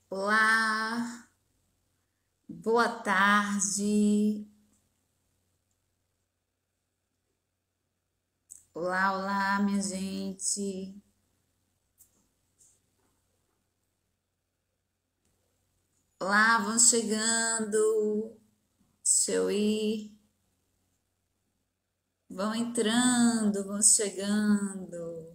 Olá, boa tarde. Olá, olá, minha gente. Olá, vão chegando. Deixa eu ir. Vão entrando, vão chegando.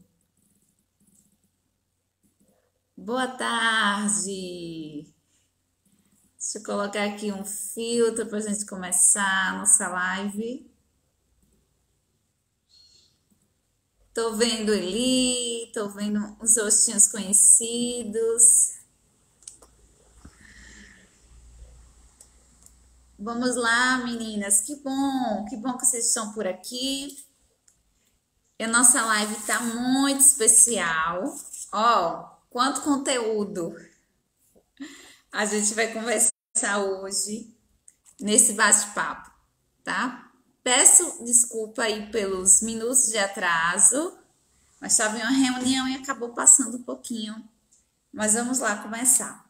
Boa tarde. Deixa eu colocar aqui um filtro para a gente começar a nossa live. Tô vendo Eli, tô vendo os rostinhos conhecidos. Vamos lá, meninas. Que bom que vocês estão por aqui. E a nossa live tá muito especial. Ó, quanto conteúdo a gente vai conversar hoje nesse bate-papo, tá? Peço desculpa aí pelos minutos de atraso, mas estava em uma reunião e acabou passando um pouquinho. Mas vamos lá começar.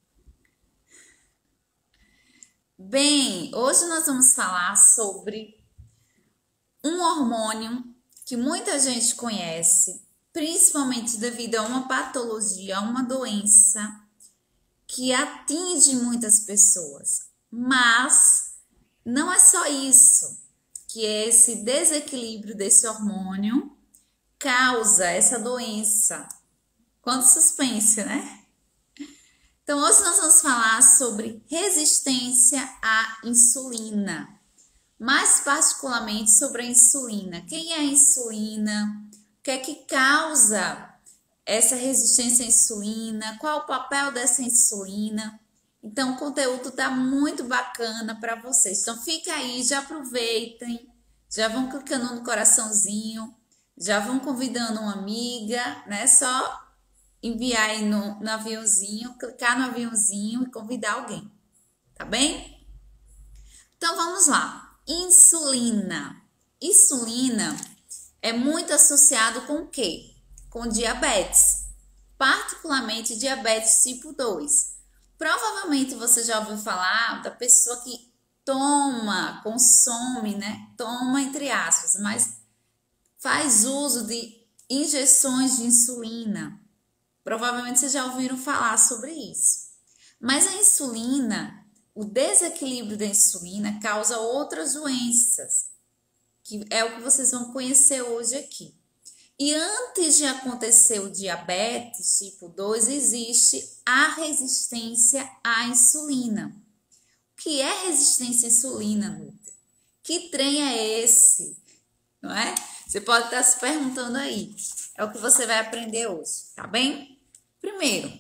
Bem, hoje nós vamos falar sobre um hormônio que muita gente conhece, principalmente devido a uma patologia, a uma doença que atinge muitas pessoas. Mas não é só isso, que esse desequilíbrio desse hormônio causa essa doença. Quanto suspense, né? Então, hoje nós vamos falar sobre resistência à insulina. Mais particularmente sobre a insulina. Quem é a insulina? O que é que causa essa resistência à insulina? Qual o papel dessa insulina? Então, o conteúdo está muito bacana para vocês. Então, fica aí, já aproveitem, já vão clicando no coraçãozinho, já vão convidando uma amiga, né? Só enviar aí no aviãozinho, clicar no aviãozinho e convidar alguém, tá bem? Então, vamos lá. Insulina. Insulina é muito associado com o quê? Com diabetes, particularmente diabetes tipo 2. Provavelmente você já ouviu falar da pessoa que toma, consome, né? Toma entre aspas, mas faz uso de injeções de insulina. Provavelmente vocês já ouviram falar sobre isso. Mas a insulina, o desequilíbrio da insulina causa outras doenças, que é o que vocês vão conhecer hoje aqui. E antes de acontecer o diabetes tipo 2, existe a resistência à insulina. O que é resistência à insulina, Núbia? Que trem é esse? Não é? Você pode estar se perguntando aí. É o que você vai aprender hoje, tá bem? Primeiro,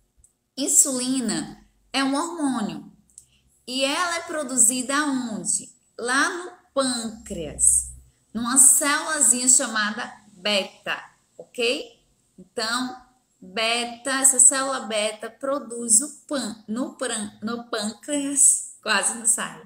insulina é um hormônio e ela é produzida onde? Lá no pâncreas, numa célulazinha chamada beta, ok? Então, beta, essa célula beta produz no pâncreas, quase não sai.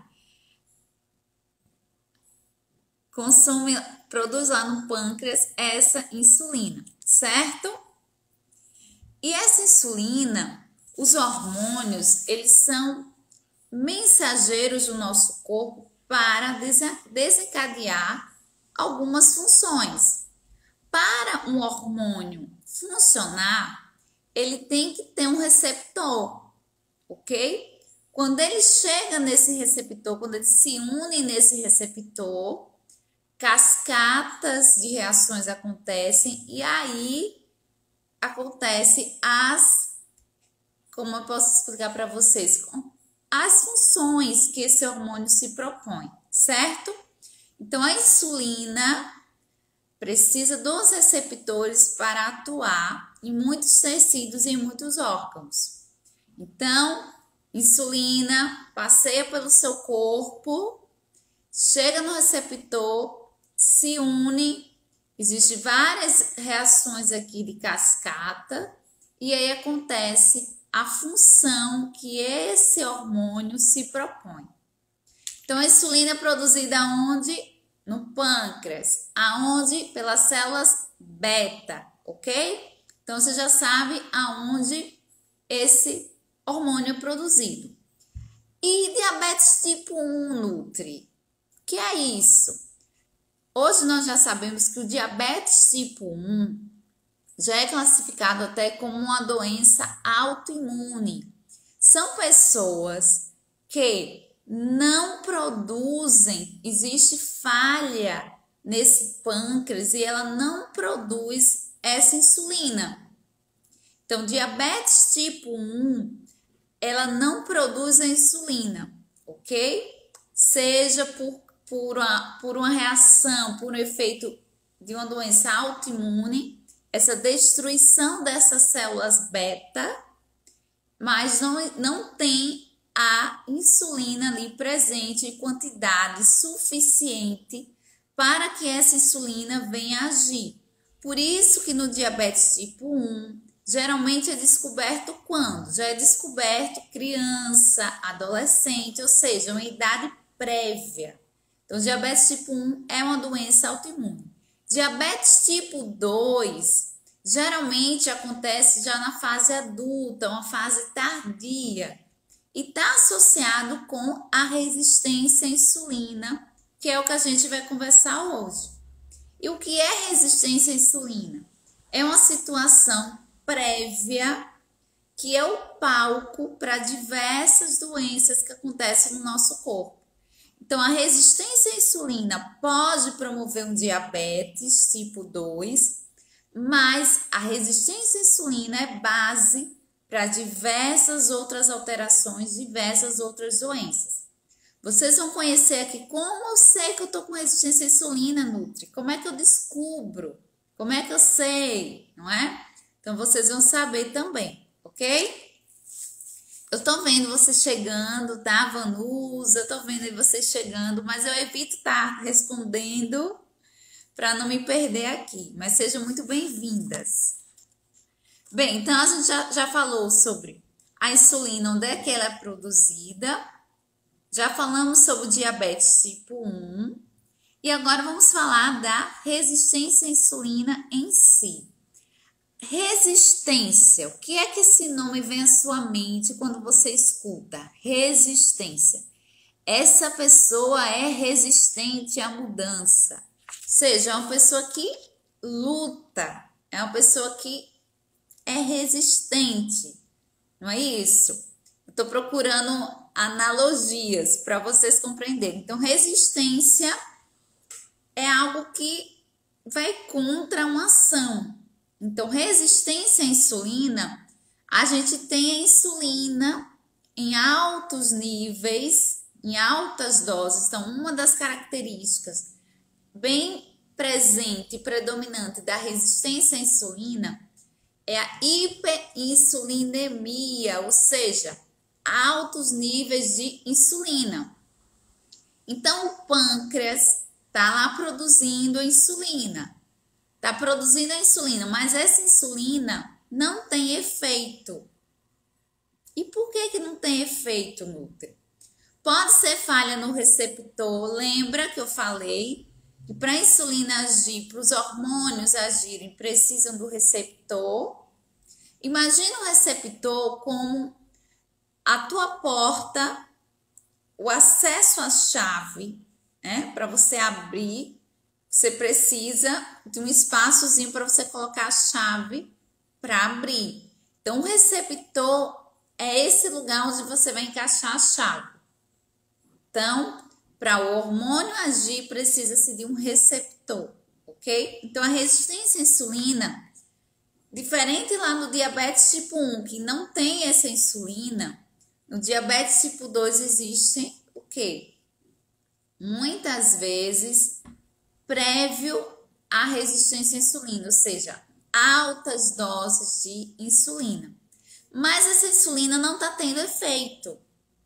Produz lá no pâncreas essa insulina, certo? E essa insulina, os hormônios, eles são mensageiros do nosso corpo para desencadear algumas funções. Para um hormônio funcionar, ele tem que ter um receptor, ok? Quando ele chega nesse receptor, quando ele se une nesse receptor, cascatas de reações acontecem e aí acontece como eu posso explicar para vocês, as funções que esse hormônio se propõe, certo? Então, a insulina precisa dos receptores para atuar em muitos tecidos e em muitos órgãos. Então, insulina passeia pelo seu corpo, chega no receptor, se une, existem várias reações aqui de cascata, e aí acontece a função que esse hormônio se propõe. Então, a insulina é produzida onde? No pâncreas. Aonde? Pelas células beta, ok? Então, você já sabe aonde esse hormônio produzido. E diabetes tipo 1, Nutri? O que é isso? Hoje nós já sabemos que o diabetes tipo 1 já é classificado até como uma doença autoimune. São pessoas que não produzem, existe falha nesse pâncreas e ela não produz essa insulina. Então, diabetes tipo 1, ela não produz a insulina, ok? Seja por uma reação, por um efeito de uma doença autoimune, essa destruição dessas células beta, mas não tem a insulina ali presente em quantidade suficiente para que essa insulina venha agir. Por isso que no diabetes tipo 1, geralmente é descoberto quando? Já é descoberto criança, adolescente, ou seja, uma idade prévia. Então, diabetes tipo 1 é uma doença autoimune. Diabetes tipo 2 geralmente acontece já na fase adulta, uma fase tardia, e está associado com a resistência à insulina, que é o que a gente vai conversar hoje. E o que é resistência à insulina? É uma situação prévia que é o palco para diversas doenças que acontecem no nosso corpo. Então, a resistência à insulina pode promover um diabetes tipo 2, mas a resistência à insulina é base para diversas outras alterações, diversas outras doenças. Vocês vão conhecer aqui como eu sei que eu estou com resistência à insulina, Nutri. Como é que eu descubro? Como é que eu sei? Não é? Então, vocês vão saber também, ok? Eu tô vendo vocês chegando, tá, Vanusa? Eu tô vendo vocês chegando, mas eu evito estar respondendo para não me perder aqui. Mas sejam muito bem-vindas. Bem, então a gente já falou sobre a insulina, onde é que ela é produzida. Já falamos sobre o diabetes tipo 1. E agora vamos falar da resistência à insulina em si. Resistência, o que é que esse nome vem à sua mente quando você escuta? Resistência. Essa pessoa é resistente à mudança. Ou seja, é uma pessoa que luta, é uma pessoa que é resistente. Não é isso? Eu estou procurando analogias para vocês compreenderem. Então, resistência é algo que vai contra uma ação. Então, resistência à insulina, a gente tem a insulina em altos níveis, em altas doses. Então, uma das características bem presente e predominante da resistência à insulina é a hiperinsulinemia, ou seja, altos níveis de insulina. Então, o pâncreas está lá produzindo a insulina. Está produzindo a insulina, mas essa insulina não tem efeito. E por que não tem efeito, Nutri? Pode ser falha no receptor. Lembra que eu falei que para a insulina agir, para os hormônios agirem, precisam do receptor. Imagina o receptor como a tua porta, o acesso à chave, né? Para você abrir, você precisa de um espaçozinho para você colocar a chave para abrir. Então, o receptor é esse lugar onde você vai encaixar a chave. Então, para o hormônio agir, precisa-se de um receptor, ok? Então, a resistência à insulina, diferente lá no diabetes tipo 1, que não tem essa insulina, no diabetes tipo 2 existe o quê? Muitas vezes prévio à resistência à insulina, ou seja, altas doses de insulina. Mas essa insulina não está tendo efeito.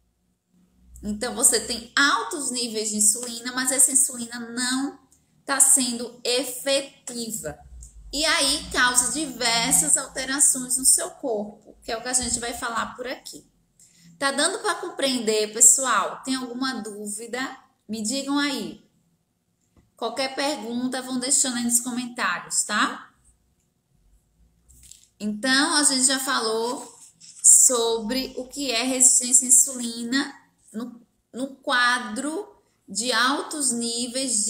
Então, você tem altos níveis de insulina, mas essa insulina não está sendo efetiva. E aí causa diversas alterações no seu corpo, que é o que a gente vai falar por aqui. Tá dando para compreender, pessoal? Tem alguma dúvida? Me digam aí. Qualquer pergunta, vão deixando aí nos comentários, tá? Então, a gente já falou sobre o que é resistência à insulina no quadro de altos níveis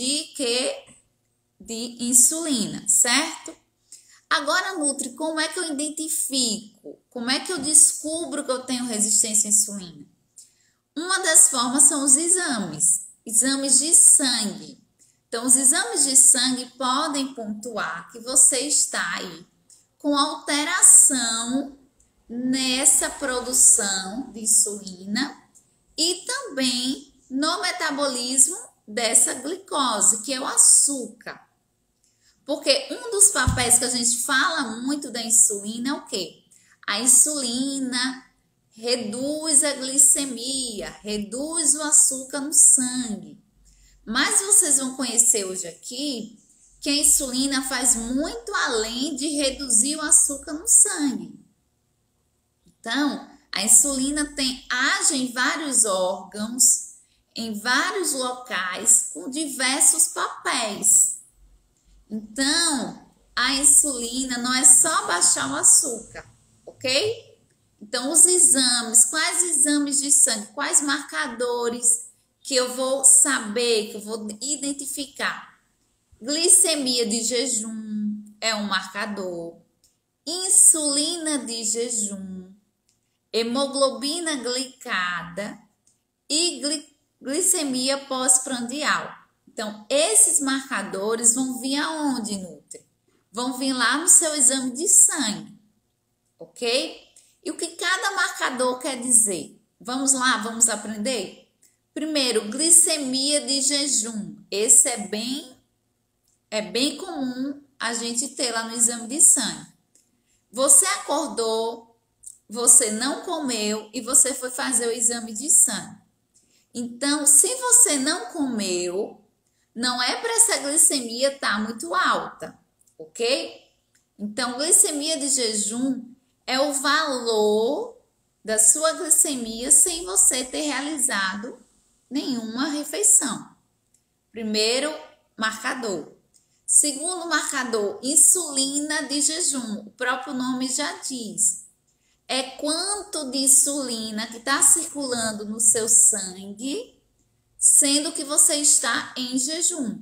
de insulina, certo? Agora, Nutri, como é que eu identifico? Como é que eu descubro que eu tenho resistência à insulina? Uma das formas são os exames de sangue. Então, os exames de sangue podem pontuar que você está aí com alteração nessa produção de insulina e também no metabolismo dessa glicose, que é o açúcar. Porque um dos papéis que a gente fala muito da insulina é o quê? A insulina reduz a glicemia, reduz o açúcar no sangue. Mas vocês vão conhecer hoje aqui que a insulina faz muito além de reduzir o açúcar no sangue. Então, a insulina age em vários órgãos, em vários locais, com diversos papéis. Então, a insulina não é só baixar o açúcar, ok? Então, os exames, quais exames de sangue, quais marcadores que eu vou saber, que eu vou identificar? Glicemia de jejum é um marcador, insulina de jejum, hemoglobina glicada e glicemia pós-prandial. Então, esses marcadores vão vir aonde, Nutri? Vão vir lá no seu exame de sangue, ok? E o que cada marcador quer dizer? Vamos lá, vamos aprender? Primeiro, glicemia de jejum. Esse é bem comum a gente ter lá no exame de sangue. Você acordou, você não comeu e você foi fazer o exame de sangue. Então, se você não comeu, não é para essa glicemia estar muito alta, ok? Então, glicemia de jejum é o valor da sua glicemia sem você ter realizado nenhuma refeição. Primeiro marcador. Segundo marcador, insulina de jejum. O próprio nome já diz. É quanto de insulina que está circulando no seu sangue, sendo que você está em jejum.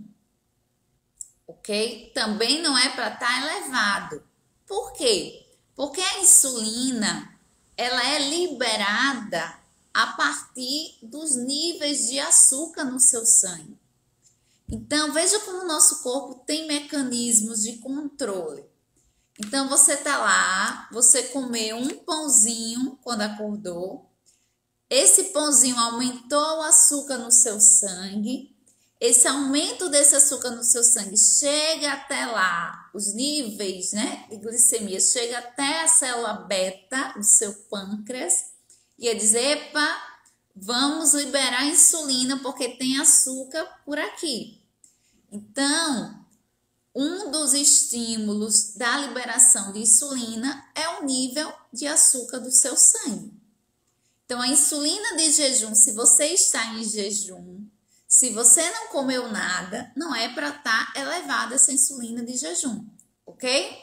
Ok? Também não é para estar elevado. Por quê? Porque a insulina, ela é liberada a partir dos níveis de açúcar no seu sangue. Então, veja como o nosso corpo tem mecanismos de controle. Então, você tá lá, você comeu um pãozinho quando acordou. Esse pãozinho aumentou o açúcar no seu sangue. Esse aumento desse açúcar no seu sangue chega até lá, os níveis, né, de glicemia, chega até a célula beta do seu pâncreas. E ele diz, epa, vamos liberar insulina porque tem açúcar por aqui. Então, um dos estímulos da liberação de insulina é o nível de açúcar do seu sangue. Então, a insulina de jejum, se você está em jejum, se você não comeu nada, não é para estar elevada essa insulina de jejum, ok?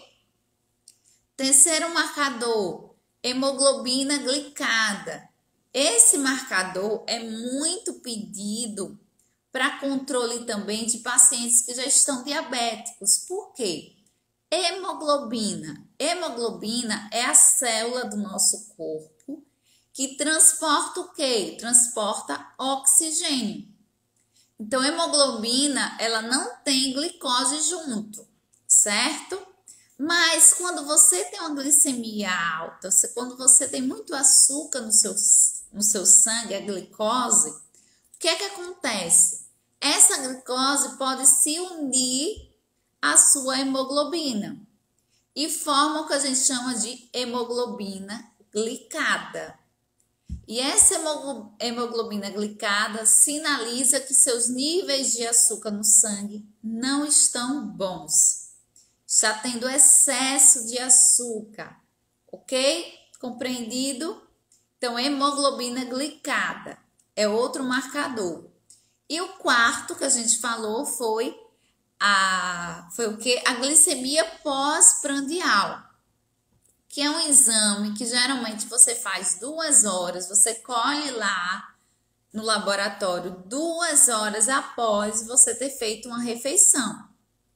Terceiro marcador, hemoglobina glicada. Esse marcador é muito pedido para controle também de pacientes que já estão diabéticos. Por quê? Hemoglobina. Hemoglobina é a célula do nosso corpo que transporta o quê? Transporta oxigênio. Então, hemoglobina, ela não tem glicose junto, certo? Mas quando você tem uma glicemia alta, quando você tem muito açúcar no seu sangue, a glicose, o que é que acontece? Essa glicose pode se unir à sua hemoglobina e forma o que a gente chama de hemoglobina glicada. E essa hemoglobina glicada sinaliza que seus níveis de açúcar no sangue não estão bons. Está tendo excesso de açúcar, ok? Compreendido? Então, hemoglobina glicada é outro marcador. E o quarto que a gente falou foi o quê? A glicemia pós-prandial, que é um exame que geralmente você faz 2 horas, você colhe lá no laboratório 2 horas após você ter feito uma refeição.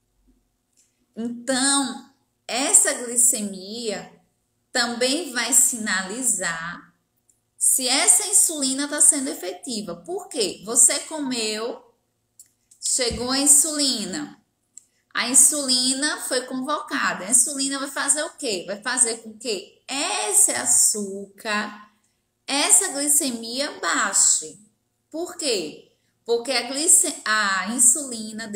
Então, essa glicemia também vai sinalizar se essa insulina está sendo efetiva. Por quê? Você comeu, chegou a insulina foi convocada. A insulina vai fazer o quê? Vai fazer com que esse açúcar, essa glicemia baixe. Por quê? Porque a insulina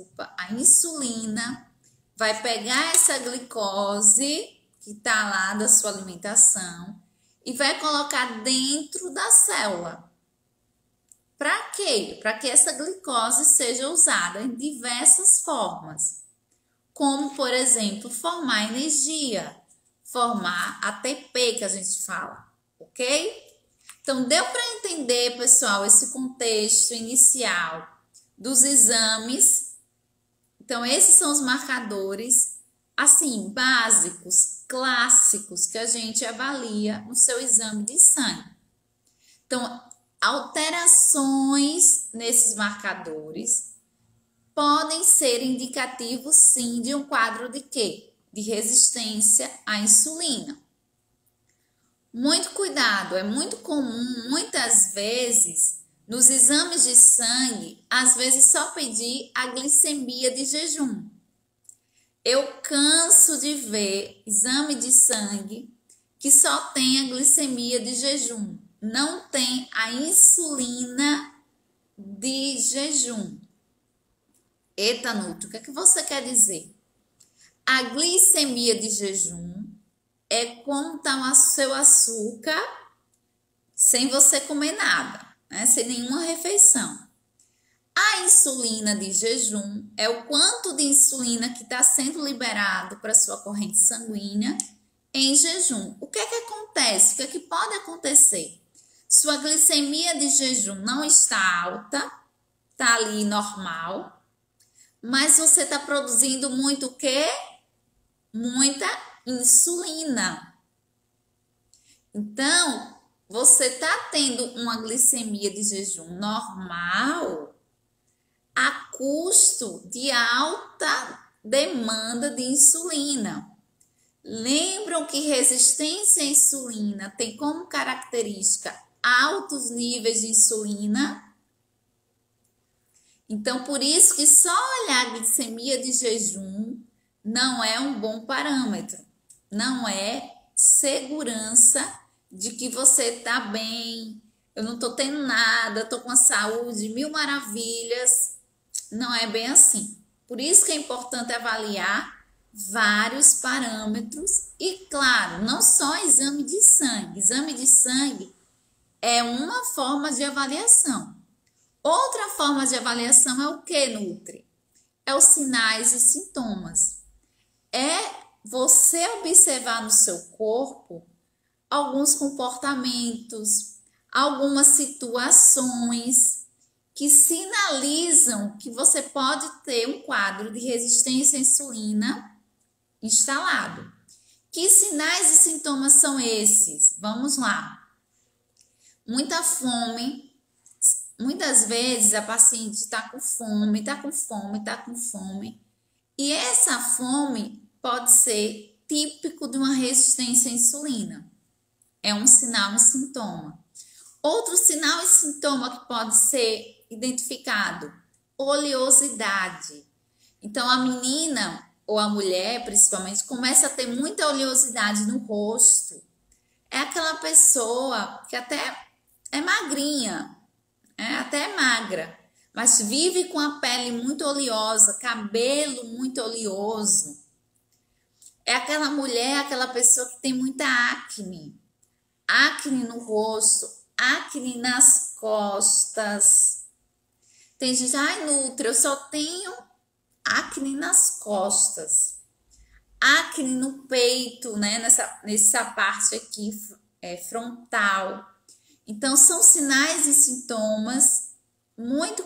vai pegar essa glicose que está lá da sua alimentação e vai colocar dentro da célula. Para quê? Para que essa glicose seja usada em diversas formas, como, por exemplo, formar energia, formar ATP, que a gente fala, ok? Então, deu para entender, pessoal, esse contexto inicial dos exames. Então, esses são os marcadores, assim, básicos, clássicos, que a gente avalia no seu exame de sangue. Então, alterações nesses marcadores podem ser indicativos, sim, de um quadro de quê? De resistência à insulina. Muito cuidado, é muito comum, muitas vezes, nos exames de sangue, às vezes só pedir a glicemia de jejum. Eu canso de ver exame de sangue que só tem a glicemia de jejum, não tem a insulina de jejum. Eita, Nutri, o que é que você quer dizer? A glicemia de jejum é como está o seu açúcar sem você comer nada, né? Sem nenhuma refeição. A insulina de jejum é o quanto de insulina que está sendo liberado para a sua corrente sanguínea em jejum. O que é que acontece? O que é que pode acontecer? Sua glicemia de jejum não está alta, está ali normal, mas você está produzindo muito o quê? Muita insulina. Então, você está tendo uma glicemia de jejum normal a custo de alta demanda de insulina. Lembram que resistência à insulina tem como característica altos níveis de insulina? Então, por isso que só olhar a glicemia de jejum não é um bom parâmetro. Não é segurança de que você está bem, eu não estou tendo nada, estou com a saúde, mil maravilhas. Não é bem assim. Por isso que é importante avaliar vários parâmetros e, claro, não só exame de sangue. Exame de sangue é uma forma de avaliação. Outra forma de avaliação é o que, Nutri? É os sinais e sintomas. É você observar no seu corpo alguns comportamentos, algumas situações que sinalizam que você pode ter um quadro de resistência à insulina instalado. Que sinais e sintomas são esses? Vamos lá. Muita fome. Muitas vezes a paciente está com fome, está com fome, está com fome. E essa fome pode ser típico de uma resistência à insulina. É um sinal e sintoma. Outro sinal e sintoma que pode ser identificado: oleosidade. Então, a menina ou a mulher, principalmente, começa a ter muita oleosidade no rosto. É aquela pessoa que até é magrinha, até magra, mas vive com a pele muito oleosa, cabelo muito oleoso. É aquela mulher, aquela pessoa que tem muita acne. Acne no rosto, acne nas costas. Tem gente, ai, Nutri, eu só tenho acne nas costas. Acne no peito, né? Nessa parte aqui frontal. Então, são sinais e sintomas muito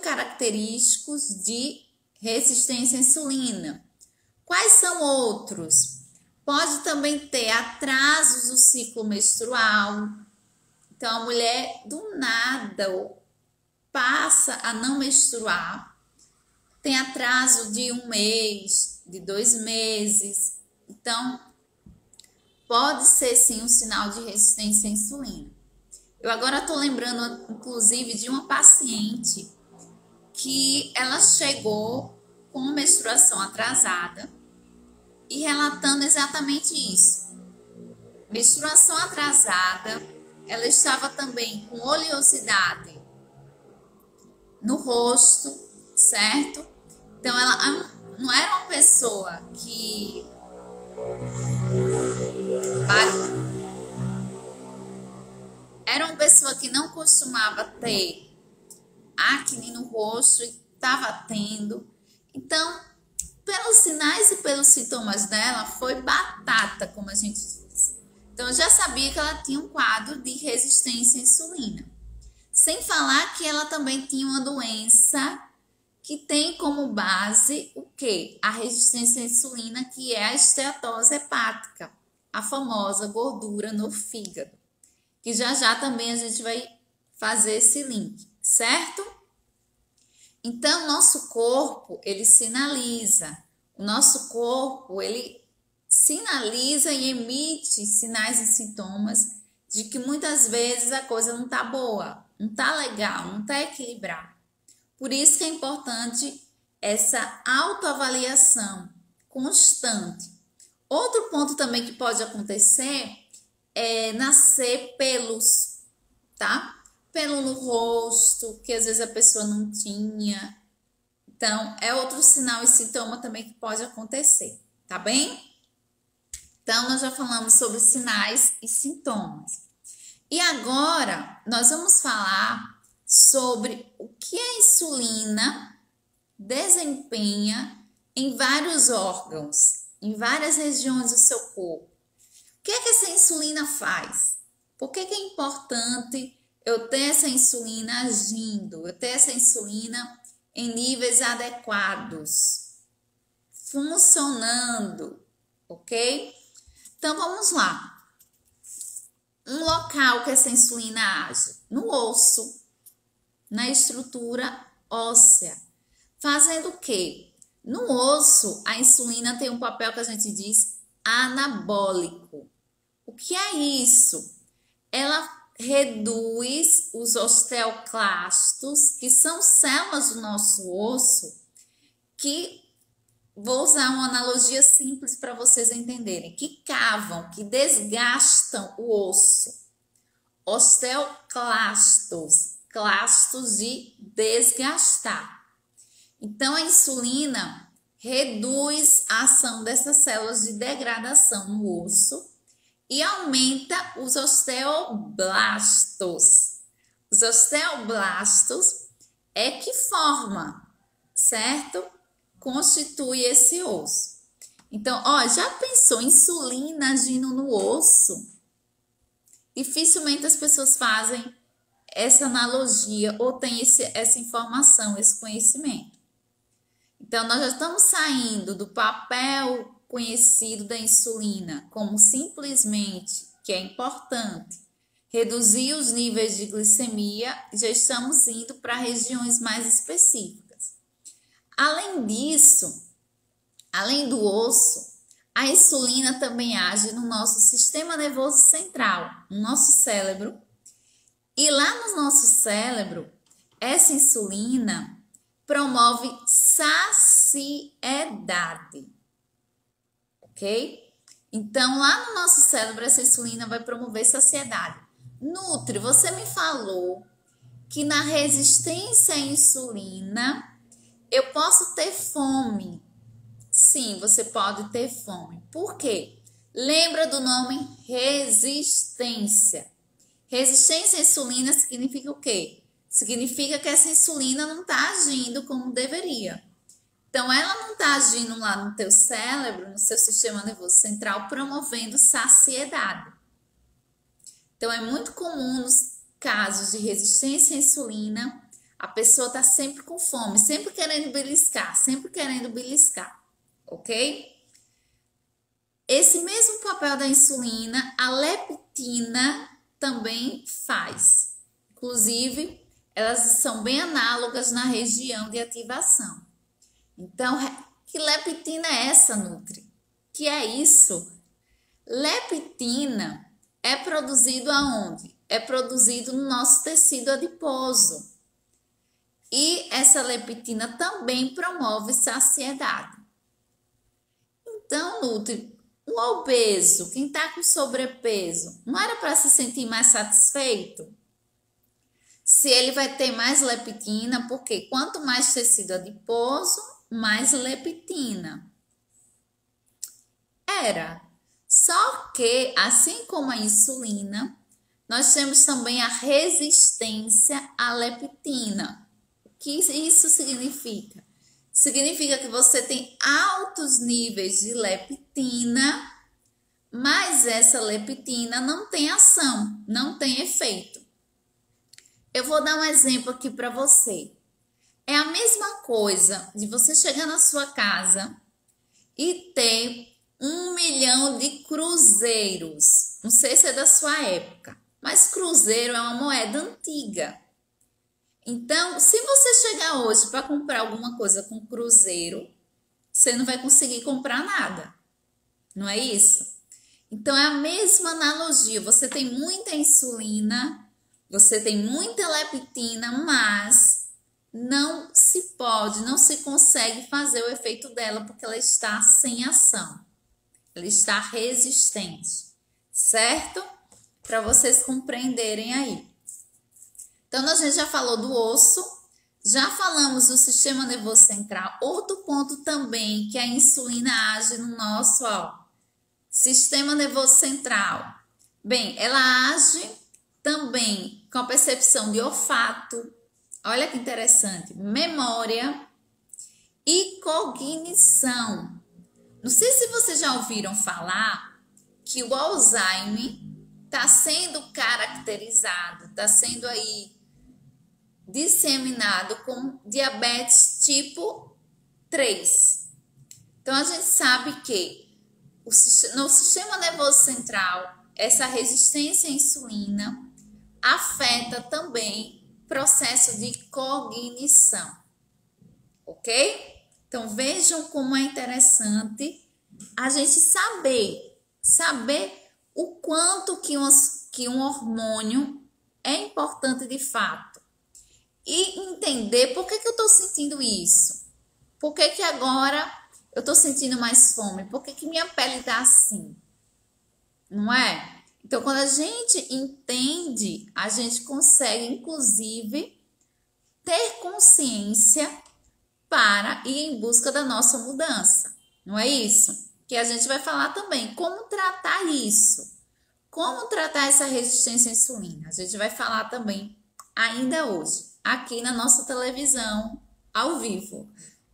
característicos de resistência à insulina. Quais são outros? Pode também ter atrasos do ciclo menstrual. Então, a mulher do nada passa a não menstruar, tem atraso de 1 mês, de 2 meses. Então, pode ser sim um sinal de resistência à insulina. Eu agora estou lembrando, inclusive, de uma paciente que ela chegou com menstruação atrasada e relatando exatamente isso. Menstruação atrasada, ela estava também com oleosidade no rosto, certo? Então, ela não era uma pessoa que era uma pessoa que não costumava ter acne no rosto e estava tendo. Então, pelos sinais e pelos sintomas dela, foi batata, como a gente diz. Então, eu já sabia que ela tinha um quadro de resistência à insulina. Sem falar que ela também tinha uma doença que tem como base o quê? A resistência à insulina, que é a esteatose hepática, a famosa gordura no fígado, que já também a gente vai fazer esse link, certo? Então, nosso corpo, ele sinaliza. O nosso corpo, ele sinaliza e emite sinais e sintomas de que muitas vezes a coisa não tá boa, não tá legal, não tá equilibrada. Por isso que é importante essa autoavaliação constante. Outro ponto também que pode acontecer é nascer pelos, tá? Pelo no rosto, que às vezes a pessoa não tinha. Então, é outro sinal e sintoma também que pode acontecer, tá bem? Então, nós já falamos sobre sinais e sintomas. E agora, nós vamos falar sobre o que a insulina desempenha em vários órgãos, em várias regiões do seu corpo. O que é que essa insulina faz? Por que é importante eu ter essa insulina agindo, eu ter essa insulina em níveis adequados, funcionando, ok? Então, vamos lá. Um local que essa insulina age, no osso, na estrutura óssea. Fazendo o quê? No osso, a insulina tem um papel que a gente diz anabólico. O que é isso? Ela reduz os osteoclastos, que são células do nosso osso, que vou usar uma analogia simples para vocês entenderem, que cavam, que desgastam o osso. Osteoclastos, clastos de desgastar. Então, a insulina reduz a ação dessas células de degradação no osso e aumenta os osteoblastos. Os osteoblastos é que forma, certo? Constitui esse osso. Então, ó, já pensou insulina agindo no osso? Dificilmente as pessoas fazem essa analogia ou têm essa informação, esse conhecimento. Então, nós já estamos saindo do papel conhecido da insulina como simplesmente, que é importante, reduzir os níveis de glicemia, já estamos indo para regiões mais específicas. Além disso, além do osso, a insulina também age no nosso sistema nervoso central, no nosso cérebro. E lá no nosso cérebro, essa insulina promove saciedade, ok? Então, lá no nosso cérebro, essa insulina vai promover saciedade. Nutri, você me falou que na resistência à insulina, eu posso ter fome. Sim, você pode ter fome. Por quê? Lembra do nome resistência. Resistência à insulina significa o quê? Significa que essa insulina não está agindo como deveria. Então, ela não está agindo lá no teu cérebro, no seu sistema nervoso central, promovendo saciedade. Então, é muito comum nos casos de resistência à insulina, a pessoa está sempre com fome, sempre querendo beliscar, ok? esse mesmo papel da insulina, a leptina também faz. Inclusive, elas são bem análogas na região de ativação. Então, que leptina é essa, Nutri? Que é isso? Leptina é produzido aonde? É produzido no nosso tecido adiposo. E essa leptina também promove saciedade. Então, Nutri, o obeso, quem está com sobrepeso, não era para se sentir mais satisfeito? Se ele vai ter mais leptina, porque quanto mais tecido adiposo, mais leptina. Era. Só que, assim como a insulina, nós temos também a resistência à leptina. O que isso significa? Significa que você tem altos níveis de leptina, mas essa leptina não tem ação, não tem efeito. Eu vou dar um exemplo aqui para você. É a mesma coisa de você chegar na sua casa e ter 1 milhão de cruzeiros. Não sei se é da sua época, mas cruzeiro é uma moeda antiga. Então, se você chegar hoje para comprar alguma coisa com cruzeiro, você não vai conseguir comprar nada. Não é isso? Então, é a mesma analogia. Você tem muita insulina, você tem muita leptina, mas não se pode, não se consegue fazer o efeito dela porque ela está sem ação. Ela está resistente, certo? Para vocês compreenderem aí. Então, a gente já falou do osso, já falamos do sistema nervoso central. Outro ponto também que a insulina age no nosso sistema nervoso central. Bem, ela age também com a percepção de olfato, olha que interessante, memória e cognição. Não sei se vocês já ouviram falar que o Alzheimer está sendo caracterizado, está sendo aí disseminado como diabetes tipo 3. Então, a gente sabe que no sistema nervoso central, essa resistência à insulina afeta também o processo de cognição, ok? Então, vejam como é interessante a gente saber o quanto que um hormônio é importante de fato. E entender por que eu estou sentindo isso. Por que agora eu estou sentindo mais fome? Por que minha pele está assim? Não é? Então, quando a gente entende, a gente consegue, inclusive, ter consciência para ir em busca da nossa mudança. Não é isso? Que a gente vai falar também como tratar isso. Como tratar essa resistência à insulina. A gente vai falar também ainda hoje, aqui na nossa televisão, ao vivo.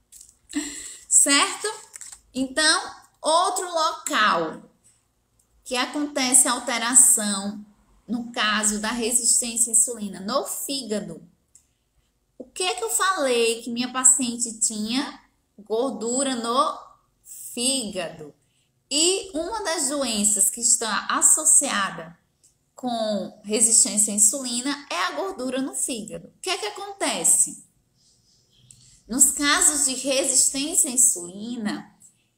Certo? Então, outro local que acontece a alteração, no caso da resistência à insulina, no fígado. O que eu falei que minha paciente tinha? Gordura no fígado. E uma das doenças que está associada com resistência à insulina é a gordura no fígado. O que acontece? Nos casos de resistência à insulina,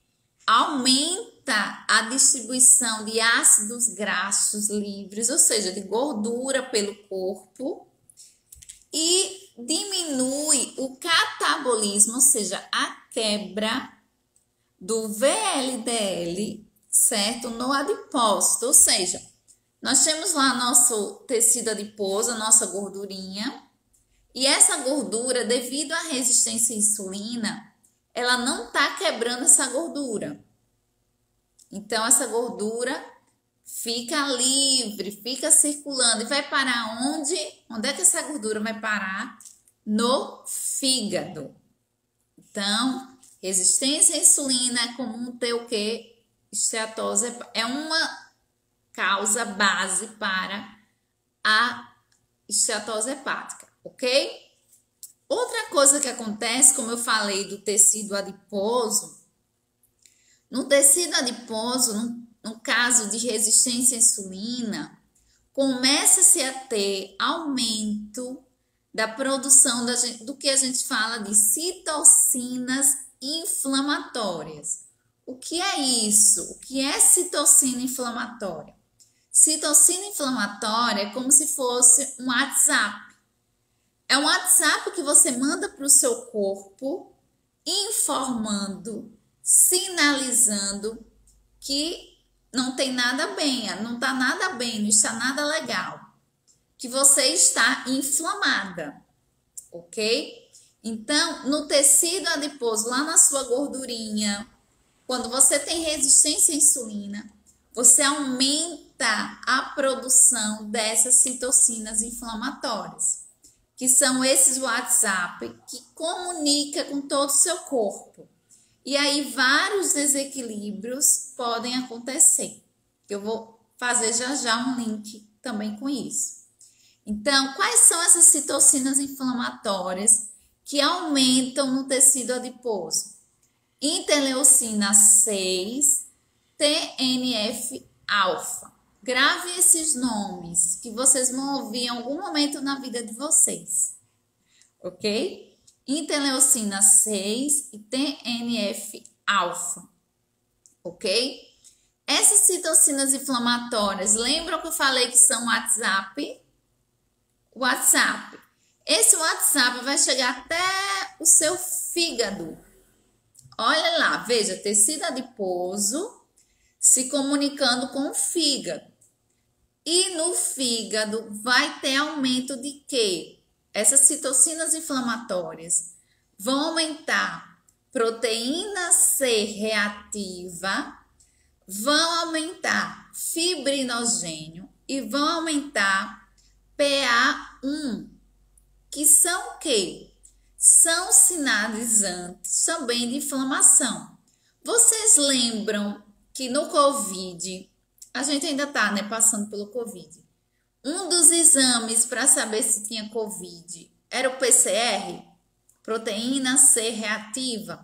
aumenta a distribuição de ácidos graxos livres, ou seja, de gordura pelo corpo, e diminui o catabolismo, ou seja, a quebra do VLDL, certo? No adipócito, ou seja, nós temos lá nosso tecido adiposo, a nossa gordurinha, e essa gordura, devido à resistência à insulina, ela não está quebrando essa gordura. Então, essa gordura fica livre, fica circulando e vai parar onde? Onde é que essa gordura vai parar? No fígado. Então, resistência à insulina é comum ter o quê? Esteatose é uma causa base para a esteatose hepática, ok? Outra coisa que acontece, como eu falei do tecido adiposo, No tecido adiposo, no caso de resistência à insulina, começa-se a ter aumento da produção do que a gente fala de citocinas inflamatórias. O que é isso? O que é citocina inflamatória? Citocina inflamatória é como se fosse um WhatsApp. É um WhatsApp que você manda para o seu corpo, informando, sinalizando que não tem nada bem, não está nada bem, não está nada legal, que você está inflamada, ok? Então, no tecido adiposo, lá na sua gordurinha, quando você tem resistência à insulina, você aumenta a produção dessas citocinas inflamatórias, que são esses WhatsApp que comunica com todo o seu corpo. E aí vários desequilíbrios podem acontecer. Eu vou fazer já um link também com isso. Então, quais são essas citocinas inflamatórias que aumentam no tecido adiposo? Interleucina 6, TNF-alfa. Grave esses nomes que vocês vão ouvir em algum momento na vida de vocês, ok? Interleucina 6 e TNF-alfa, ok? Essas citocinas inflamatórias, lembram que eu falei que são WhatsApp? WhatsApp. Esse WhatsApp vai chegar até o seu fígado. Olha lá, veja, tecido adiposo se comunicando com o fígado. E no fígado vai ter aumento de quê? Essas citocinas inflamatórias vão aumentar proteína C reativa, vão aumentar fibrinogênio e vão aumentar PA1, que são o quê? São sinalizantes também de inflamação. Vocês lembram que no Covid, a gente ainda está, né, passando pelo Covid. Um dos exames para saber se tinha Covid era o PCR, proteína C reativa.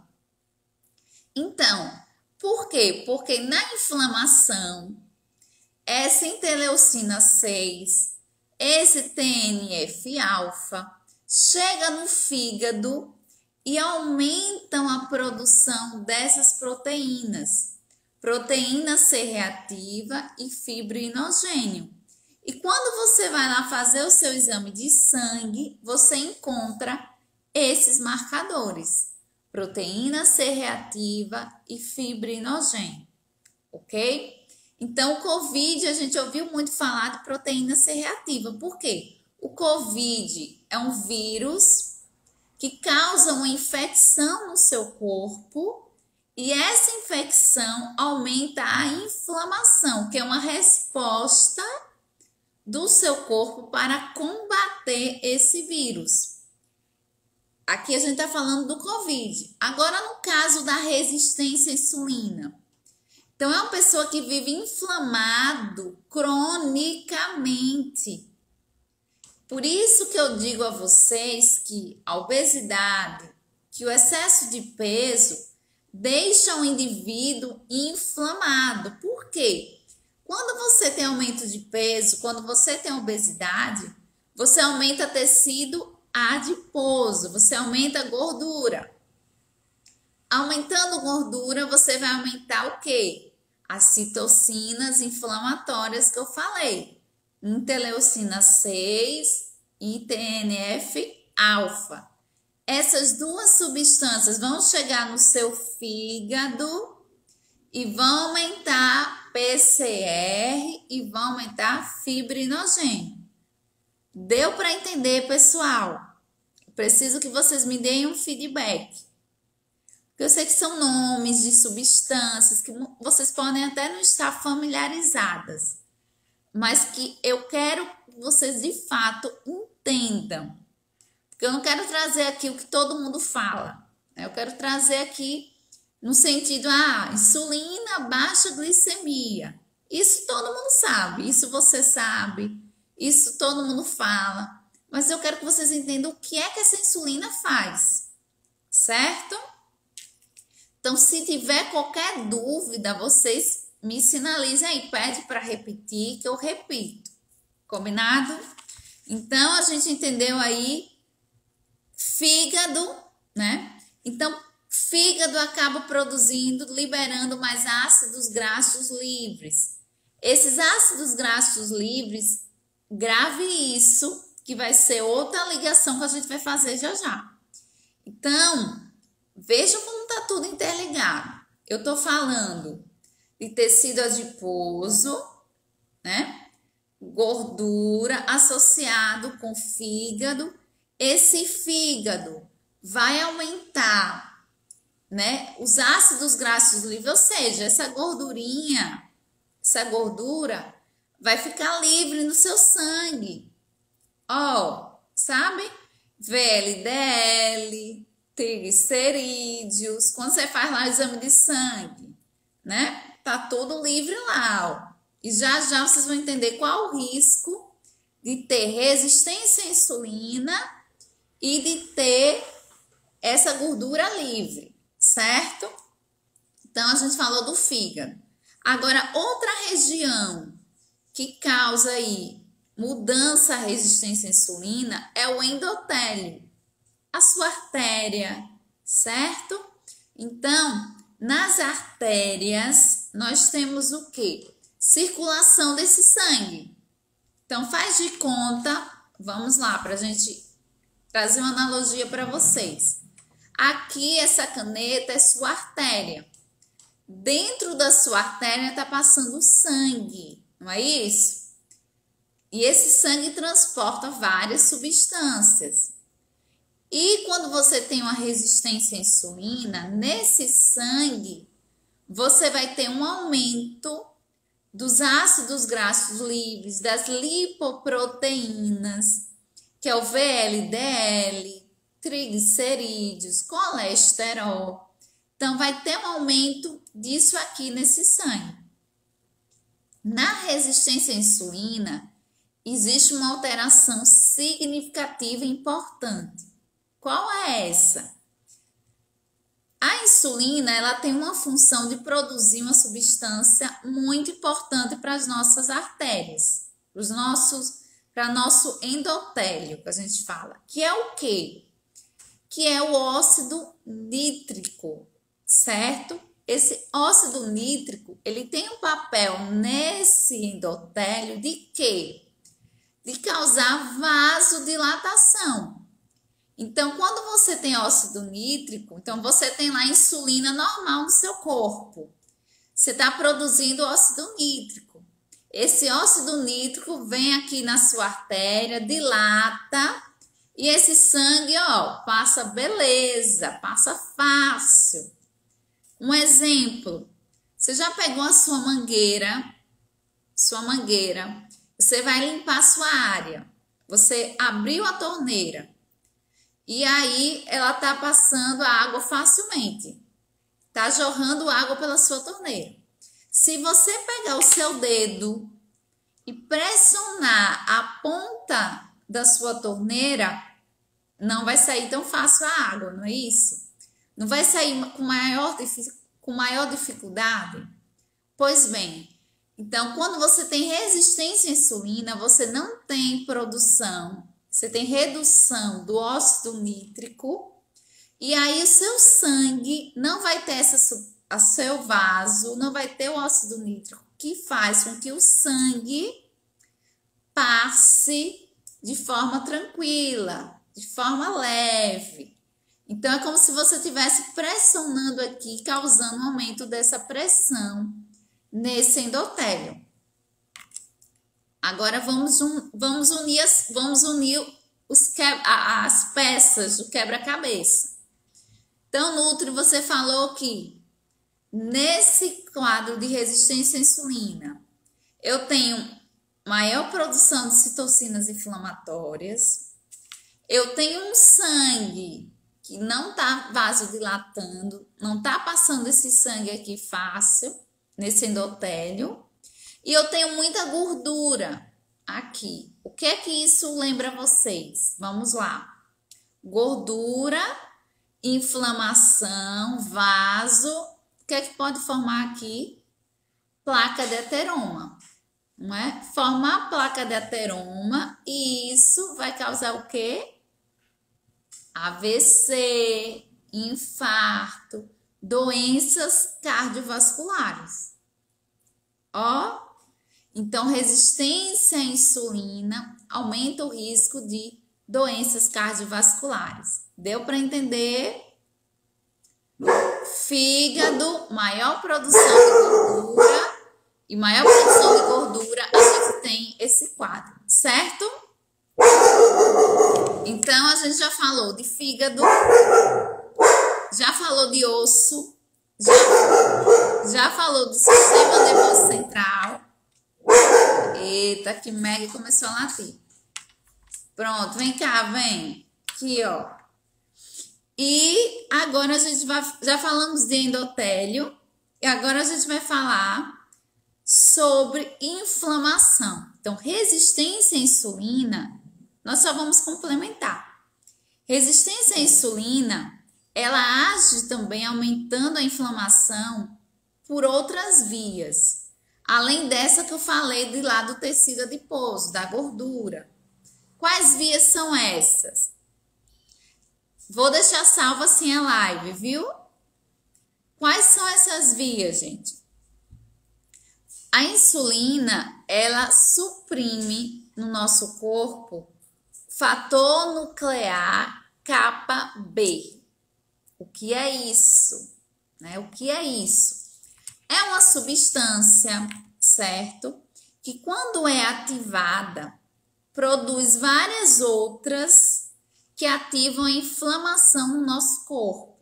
Então, por quê? Porque na inflamação, essa interleucina 6, esse TNF-alfa, chega no fígado e aumentam a produção dessas proteínas. Proteína C reativa e fibrinogênio. E quando você vai lá fazer o seu exame de sangue, você encontra esses marcadores. Proteína C reativa e fibrinogênio, ok? Então, o COVID, a gente ouviu muito falar de proteína C reativa. Por quê? O COVID é um vírus que causa uma infecção no seu corpo e essa infecção aumenta a inflamação, que é uma resposta do seu corpo para combater esse vírus. Aqui a gente está falando do COVID. Agora, no caso da resistência à insulina. Então, é uma pessoa que vive inflamado cronicamente. Por isso que eu digo a vocês que a obesidade, que o excesso de peso deixa o indivíduo inflamado. Por quê? Quando você tem aumento de peso, quando você tem obesidade, você aumenta tecido adiposo, você aumenta gordura. Aumentando gordura, você vai aumentar o quê? As citocinas inflamatórias que eu falei. Interleucina 6 e TNF-alfa. Essas duas substâncias vão chegar no seu fígado e vão aumentar PCR e vão aumentar fibrinogênio. Deu para entender, pessoal? Preciso que vocês me deem um feedback. Porque eu sei que são nomes de substâncias que vocês podem até não estar familiarizadas, mas que eu quero que vocês de fato entendam. Porque eu não quero trazer aqui o que todo mundo fala. Eu quero trazer aqui no sentido, insulina, baixa glicemia. Isso todo mundo sabe, isso você sabe, isso todo mundo fala. Mas eu quero que vocês entendam o que é que essa insulina faz, certo? Então, se tiver qualquer dúvida, vocês me sinalizem aí, pede para repetir, que eu repito. Combinado? Então, a gente entendeu aí fígado, né? Então, fígado acaba produzindo, liberando mais ácidos graxos livres. Esses ácidos graxos livres, grave isso, que vai ser outra ligação que a gente vai fazer já já. Então, vejam como está tudo interligado. Eu estou falando de tecido adiposo, né? Gordura associado com fígado. Esse fígado vai aumentar, né, os ácidos graxos livres, ou seja, essa gordura vai ficar livre no seu sangue. Ó, sabe? VLDL, triglicerídeos, quando você faz lá o exame de sangue, né? Tá tudo livre lá, ó. E já já vocês vão entender qual o risco de ter resistência à insulina e de ter essa gordura livre, certo? Então, a gente falou do fígado. Agora, outra região que causa aí mudança à resistência à insulina é o endotélio, a sua artéria, certo? Então, nas artérias, nós temos o quê? Circulação desse sangue. Então, faz de conta, vamos lá, para a gente trazer uma analogia para vocês. Aqui, essa caneta é sua artéria. Dentro da sua artéria está passando sangue, não é isso? E esse sangue transporta várias substâncias. E quando você tem uma resistência à insulina, nesse sangue, você vai ter um aumento dos ácidos graxos livres, das lipoproteínas, que é o VLDL, triglicerídeos, colesterol. Então, vai ter um aumento disso aqui nesse sangue. Na resistência à insulina, existe uma alteração significativa e importante. Qual é essa? A insulina, ela tem uma função de produzir uma substância muito importante para as nossas artérias, para nosso endotélio, que a gente fala, que é o quê? Que é o óxido nítrico, certo? Esse óxido nítrico, ele tem um papel nesse endotélio de quê? De causar vasodilatação. Então, quando você tem óxido nítrico, então você tem lá insulina normal no seu corpo. Você está produzindo óxido nítrico. Esse óxido nítrico vem aqui na sua artéria, dilata, e esse sangue, ó, passa beleza, passa fácil. Um exemplo, você já pegou a sua mangueira, você vai limpar a sua área. Você abriu a torneira. E aí, ela tá passando a água facilmente. Tá jorrando água pela sua torneira. Se você pegar o seu dedo e pressionar a ponta da sua torneira, não vai sair tão fácil a água, não é isso? Não vai sair com maior dificuldade? Pois bem, então, quando você tem resistência à insulina, você não tem produção. Você tem redução do óxido nítrico e aí o seu sangue não vai ter o seu vaso, não vai ter o óxido nítrico que faz com que o sangue passe de forma tranquila, de forma leve. Então, é como se você estivesse pressionando aqui, causando um aumento dessa pressão nesse endotélio. Agora vamos unir as peças do quebra-cabeça. Então, Nutri, você falou que nesse quadro de resistência à insulina, eu tenho maior produção de citocinas inflamatórias, eu tenho um sangue que não está vasodilatando, não está passando esse sangue aqui fácil, nesse endotélio, e eu tenho muita gordura aqui. O que é que isso lembra vocês? Vamos lá. Gordura inflamação, vaso. O que é que pode formar aqui? Placa de ateroma, não é? Formar placa de ateroma e isso vai causar o quê? AVC, infarto, doenças cardiovasculares. Ó, então resistência à insulina aumenta o risco de doenças cardiovasculares. Deu para entender? Fígado, maior produção de gordura e maior produção de gordura, a gente tem esse quadro, certo? Então, a gente já falou de fígado, já falou de osso, já falou do sistema nervoso central. Eita, que Meg começou a latir. Pronto, vem cá, vem. Aqui, ó. E agora a gente já falamos de endotélio. E agora a gente vai falar sobre inflamação. Então, resistência à insulina, nós só vamos complementar. Resistência à insulina, ela age também aumentando a inflamação por outras vias. Além dessa que eu falei de lá do tecido adiposo, da gordura. Quais vias são essas? Vou deixar salvo assim a live, viu? Quais são essas vias, gente? A insulina, ela suprime no nosso corpo fator nuclear capa B. O que é isso? Né? O que é isso? É uma substância, certo? Que quando é ativada, produz várias outras que ativam a inflamação no nosso corpo.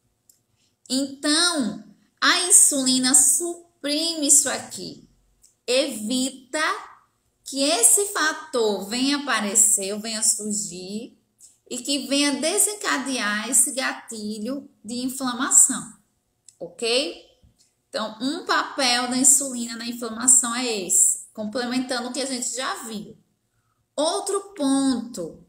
Então, a insulina suprime isso aqui, evita que esse fator venha aparecer ou venha surgir e que venha desencadear esse gatilho de inflamação, ok? Então, um papel da insulina na inflamação é esse, complementando o que a gente já viu. Outro ponto,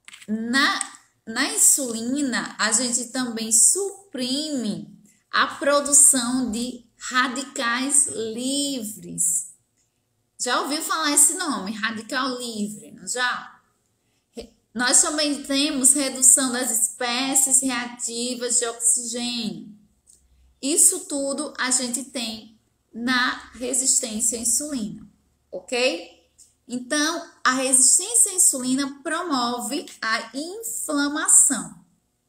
na insulina, a gente também suprime a produção de radicais livres. Já ouviu falar esse nome, radical livre, não já? Nós também temos redução das espécies reativas de oxigênio. Isso tudo a gente tem na resistência à insulina, ok? Então, a resistência à insulina promove a inflamação.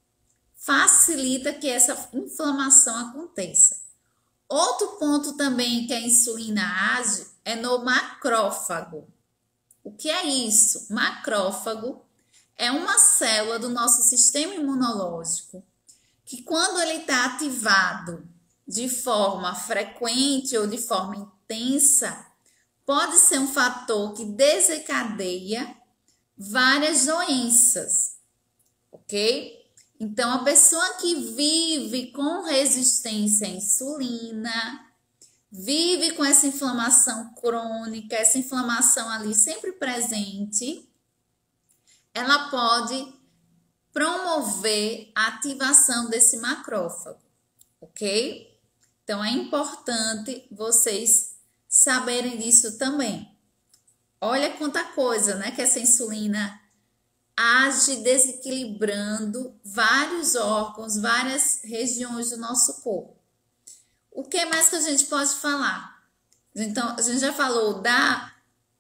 Facilita que essa inflamação aconteça. Outro ponto também que a insulina age é no macrófago. O que é isso? Macrófago é uma célula do nosso sistema imunológico que quando ele está ativado de forma frequente ou de forma intensa, pode ser um fator que desencadeia várias doenças, ok? Então, a pessoa que vive com resistência à insulina, vive com essa inflamação crônica, essa inflamação ali sempre presente, ela pode promover a ativação desse macrófago, ok? Então, é importante vocês saberem disso também. Olha quanta coisa, né, que essa insulina age desequilibrando vários órgãos, várias regiões do nosso corpo. O que mais que a gente pode falar? Então, a gente já falou da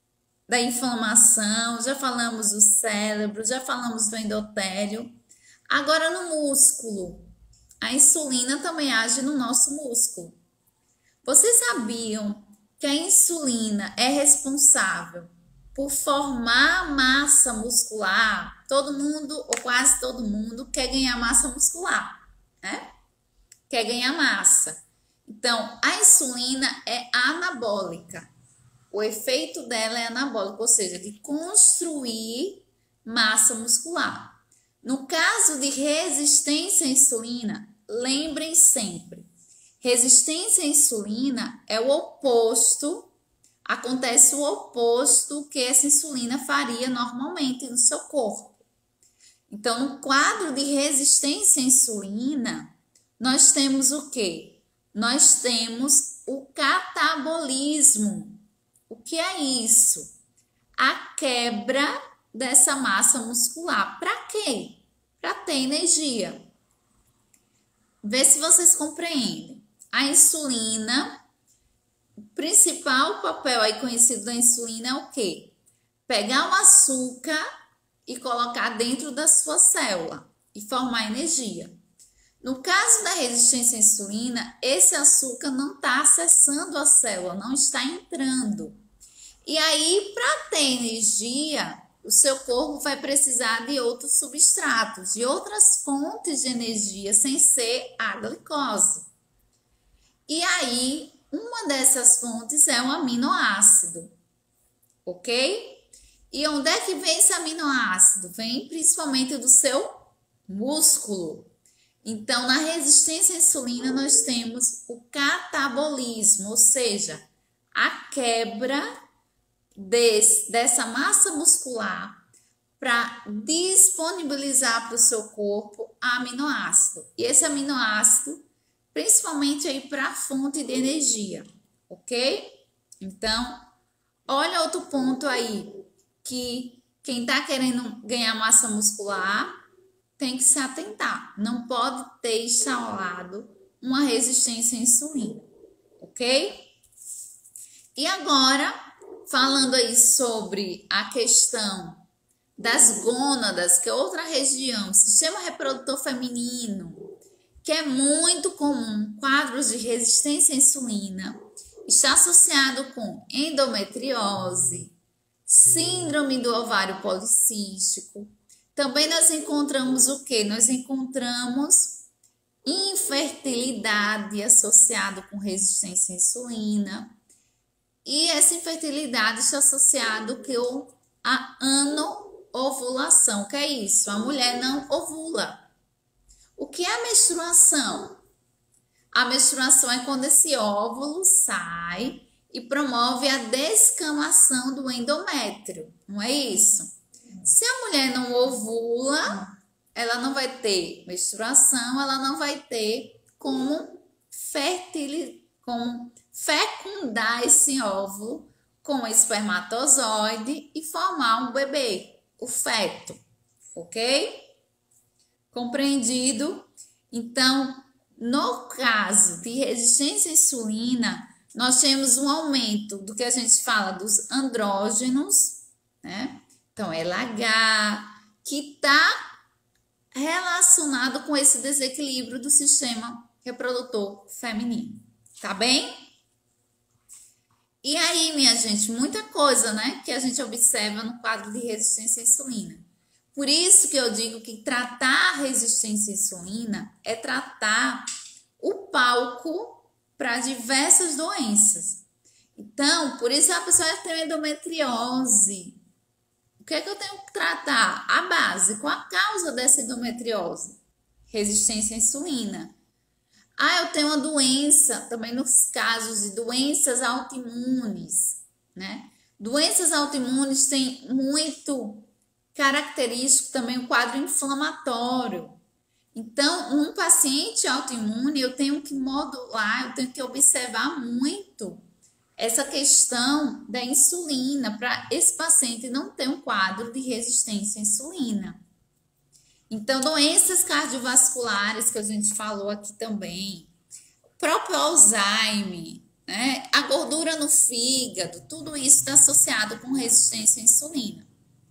inflamação, já falamos do cérebro, já falamos do endotélio. Agora no músculo, a insulina também age no nosso músculo. Vocês sabiam que a insulina é responsável por formar massa muscular? Todo mundo, ou quase todo mundo, quer ganhar massa muscular, né? Quer ganhar massa. Então, a insulina é anabólica. O efeito dela é anabólico, ou seja, de construir massa muscular. No caso de resistência à insulina, lembrem sempre, resistência à insulina é o oposto, acontece o oposto que essa insulina faria normalmente no seu corpo. Então, no quadro de resistência à insulina, nós temos o quê? Nós temos o catabolismo. O que é isso? A quebra dessa massa muscular. Para quê? Para ter energia. Vê se vocês compreendem. A insulina, o principal papel aí conhecido da insulina é o quê? Pegar o açúcar e colocar dentro da sua célula e formar energia. No caso da resistência à insulina, esse açúcar não está acessando a célula, não está entrando. E aí, para ter energia, o seu corpo vai precisar de outros substratos, de outras fontes de energia, sem ser a glicose. E aí, uma dessas fontes é o aminoácido, ok? E onde é que vem esse aminoácido? Vem principalmente do seu músculo. Então, na resistência à insulina, nós temos o catabolismo, ou seja, a quebra dessa massa muscular para disponibilizar para o seu corpo aminoácido. E esse aminoácido, principalmente aí para a fonte de energia, ok? Então, olha outro ponto aí, que quem está querendo ganhar massa muscular tem que se atentar. Não pode ter instalado uma resistência à insulina, ok? E agora, falando aí sobre a questão das gônadas, que é outra região, sistema reprodutor feminino, que é muito comum, quadros de resistência à insulina, está associado com endometriose, síndrome do ovário policístico. Também nós encontramos o quê? Nós encontramos infertilidade associada com resistência à insulina. E essa infertilidade está associada com a anovulação. O que é isso? A mulher não ovula. O que é a menstruação? A menstruação é quando esse óvulo sai e promove a descamação do endométrio, não é isso? Se a mulher não ovula, ela não vai ter menstruação, ela não vai ter como fecundar esse óvulo com o espermatozoide e formar um bebê, o feto, ok? Compreendido? Então, no caso de resistência à insulina, nós temos um aumento do que a gente fala dos andrógenos, né? Então, LH, que está relacionado com esse desequilíbrio do sistema reprodutor feminino, tá bem? E aí, minha gente, muita coisa, né, que a gente observa no quadro de resistência à insulina. Por isso que eu digo que tratar a resistência à insulina é tratar o palco para diversas doenças. Então, por isso a pessoa tem endometriose. O que é que eu tenho que tratar? A base, qual a causa dessa endometriose? Resistência à insulina. Ah, eu tenho uma doença, também nos casos de doenças autoimunes, né? Doenças autoimunes têm muito característico também o quadro inflamatório. Então, um paciente autoimune, eu tenho que modular, eu tenho que observar muito essa questão da insulina para esse paciente não ter um quadro de resistência à insulina. Então, doenças cardiovasculares que a gente falou aqui também, o próprio Alzheimer, né? A gordura no fígado, tudo isso está associado com resistência à insulina.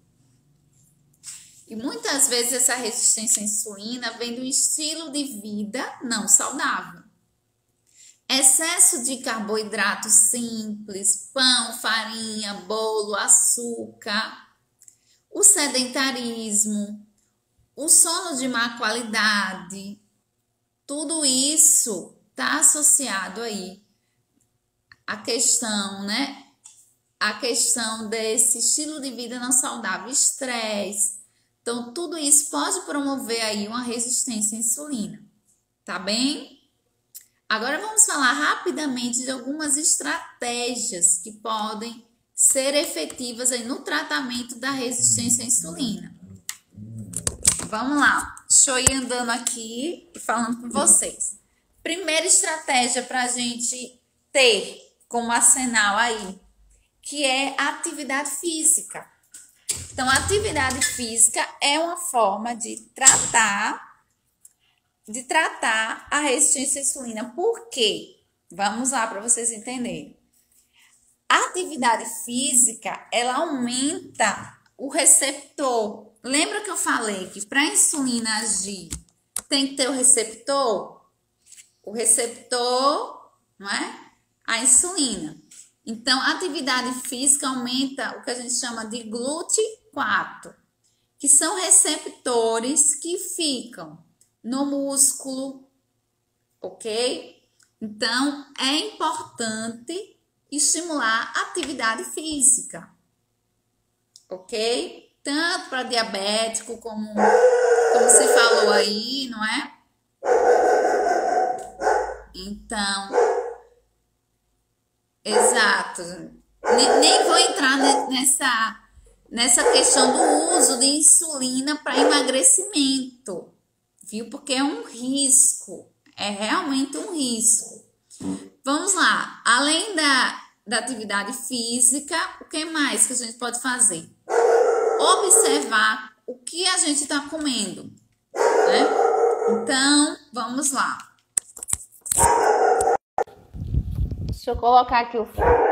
E muitas vezes essa resistência à insulina vem do estilo de vida não saudável. Excesso de carboidratos simples, pão, farinha, bolo, açúcar, o sedentarismo, o sono de má qualidade, tudo isso está associado aí à questão, né? A questão desse estilo de vida não saudável, estresse. Então, tudo isso pode promover aí uma resistência à insulina, tá bem? Agora vamos falar rapidamente de algumas estratégias que podem ser efetivas aí no tratamento da resistência à insulina. vamos lá. Deixa eu ir andando aqui e falando com vocês. Primeira estratégia para a gente ter como arsenal aí, que é a atividade física. Então, a atividade física é uma forma de tratar a resistência à insulina. Por quê? Vamos lá para vocês entenderem. A atividade física, ela aumenta o receptor. Lembra que eu falei que para a insulina agir tem que ter o receptor? O receptor, não é? A insulina. Então, a atividade física aumenta o que a gente chama de GLUT4, que são receptores que ficam no músculo, ok? Então, é importante estimular a atividade física, ok? Tanto para diabético, como se falou aí, não é? Então, exato. Nem vou entrar nessa questão do uso de insulina para emagrecimento, viu? Porque é um risco, é realmente um risco. Vamos lá, além da atividade física, o que mais que a gente pode fazer? Observar o que a gente está comendo, né? Então, vamos lá. Deixa eu colocar aqui o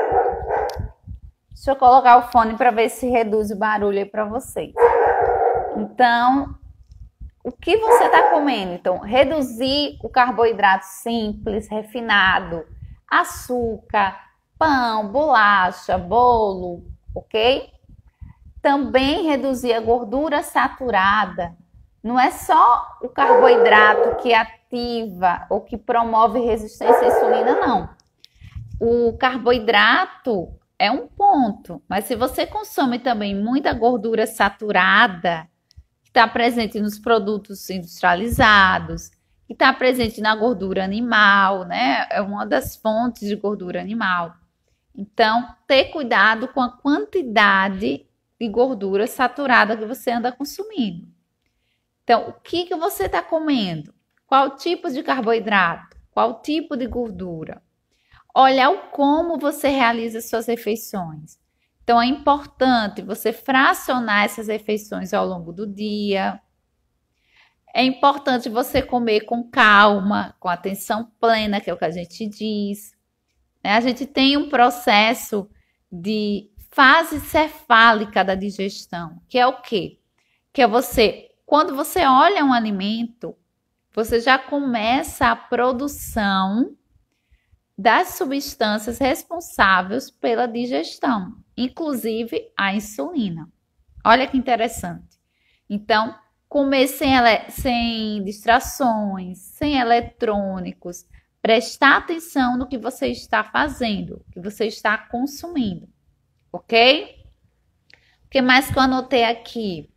fone para ver se reduz o barulho aí para vocês. Então, o que você está comendo? Então, reduzir o carboidrato simples, refinado, açúcar, pão, bolacha, bolo, ok? Também reduzir a gordura saturada. Não é só o carboidrato que ativa ou que promove resistência à insulina, não. O carboidrato é um ponto, mas se você consome também muita gordura saturada, que está presente nos produtos industrializados, que está presente na gordura animal, né? É uma das fontes de gordura animal. Então, ter cuidado com a quantidade de gordura saturada que você anda consumindo. Então, o que você está comendo? Qual tipo de carboidrato? Qual tipo de gordura? Olhar o como você realiza suas refeições. Então, é importante você fracionar essas refeições ao longo do dia. É importante você comer com calma, com atenção plena, que é o que a gente diz. A gente tem um processo de fase cefálica da digestão, que é o quê? Que é você, quando você olha um alimento, você já começa a produção das substâncias responsáveis pela digestão, inclusive a insulina. Olha que interessante. Então, comer sem distrações, sem eletrônicos, prestar atenção no que você está fazendo, que você está consumindo, ok? O que mais que eu anotei aqui?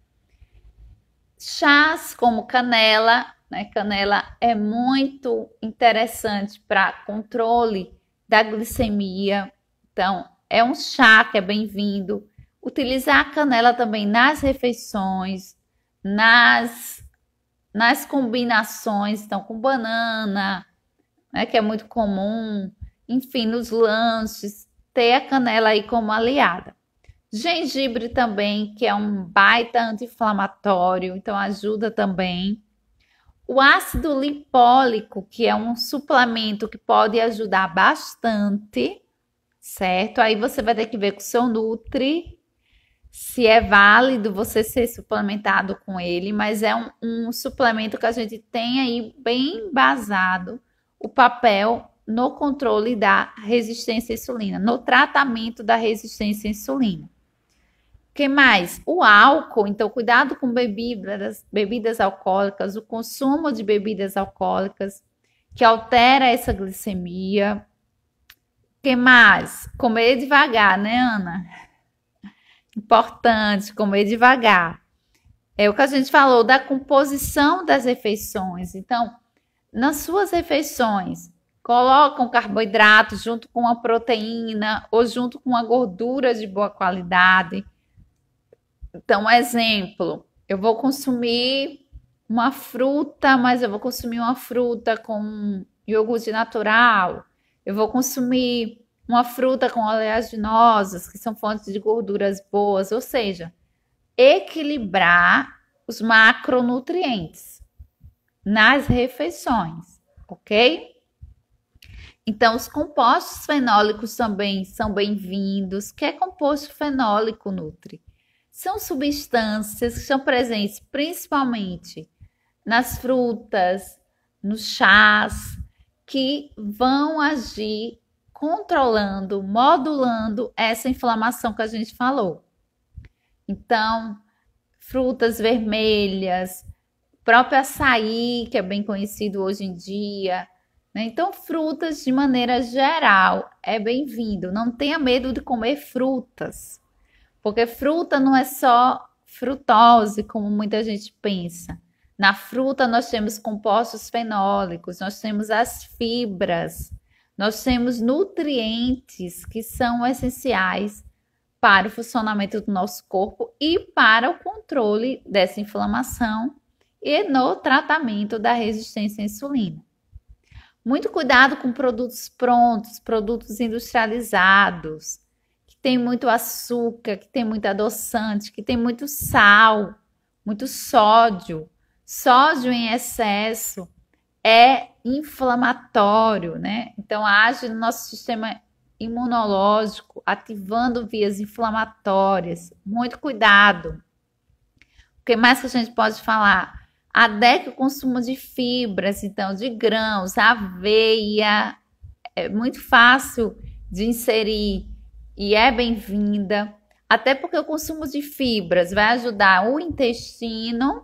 Chás como canela, né? Canela é muito interessante para controle da glicemia. Então, é um chá que é bem-vindo. Utilizar a canela também nas refeições, nas combinações, então com banana, né, que é muito comum, enfim, nos lanches, ter a canela aí como aliada. Gengibre também, que é um baita anti-inflamatório, então ajuda também. O ácido lipólico, que é um suplemento que pode ajudar bastante, certo? Aí você vai ter que ver com o seu Nutri se é válido você ser suplementado com ele, mas é um suplemento que a gente tem aí bem embasado o papel no controle da resistência à insulina, no tratamento da resistência à insulina. O que mais? O álcool, então cuidado com bebidas alcoólicas, o consumo de bebidas alcoólicas, que altera essa glicemia. O que mais? Comer devagar, né, Ana? Importante, comer devagar. É o que a gente falou da composição das refeições. Então, nas suas refeições, coloca um carboidrato junto com uma proteína ou junto com uma gordura de boa qualidade. Então, exemplo, eu vou consumir uma fruta, mas eu vou consumir uma fruta com iogurte natural. Eu vou consumir uma fruta com oleaginosas, que são fontes de gorduras boas, ou seja, equilibrar os macronutrientes nas refeições, ok? Então, os compostos fenólicos também são bem-vindos. O que é composto fenólico, Nutri? São substâncias que estão presentes principalmente nas frutas, nos chás, que vão agir controlando, modulando essa inflamação que a gente falou. Então, frutas vermelhas, próprio açaí, que é bem conhecido hoje em dia, né? Então, frutas de maneira geral é bem-vindo. Não tenha medo de comer frutas, porque fruta não é só frutose, como muita gente pensa. Na fruta nós temos compostos fenólicos, nós temos as fibras, nós temos nutrientes que são essenciais para o funcionamento do nosso corpo e para o controle dessa inflamação e no tratamento da resistência à insulina. Muito cuidado com produtos prontos, produtos industrializados, que tem muito açúcar, que tem muito adoçante, que tem muito sal, muito sódio. Sódio em excesso é inflamatório, né? Então age no nosso sistema imunológico, ativando vias inflamatórias. Muito cuidado. O que mais que a gente pode falar? Adeque o consumo de fibras, então, de grãos, aveia, é muito fácil de inserir e é bem-vinda, até porque o consumo de fibras vai ajudar o intestino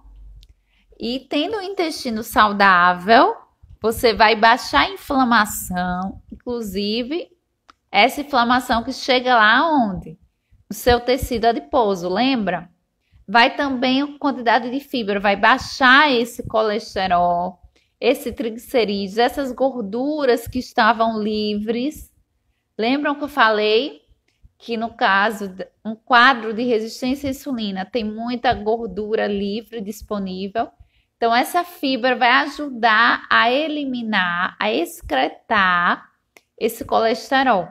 e tendo o intestino saudável, você vai baixar a inflamação, inclusive essa inflamação que chega lá onde? O seu tecido adiposo, lembra? Vai também a quantidade de fibra, vai baixar esse colesterol, esse triglicerídeos, essas gorduras que estavam livres. Lembram que eu falei que no caso, um quadro de resistência à insulina tem muita gordura livre disponível. Então, essa fibra vai ajudar a eliminar, a excretar esse colesterol.